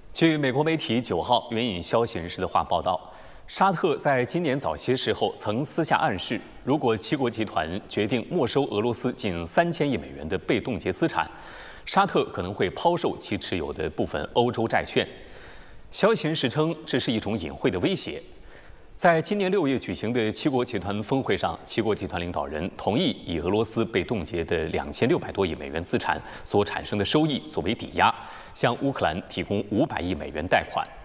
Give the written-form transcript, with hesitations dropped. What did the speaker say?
据美国媒体9号援引消息人士的话报道，沙特在今年早些时候曾私下暗示，如果七国集团决定没收俄罗斯近3000亿美元的被冻结资产，沙特可能会抛售其持有的部分欧洲债券。消息人士称，这是一种隐晦的威胁。在今年6月举行的七国集团峰会上，七国集团领导人同意以俄罗斯被冻结的2600多亿美元资产所产生的收益作为抵押，向乌克兰提供500亿美元贷款。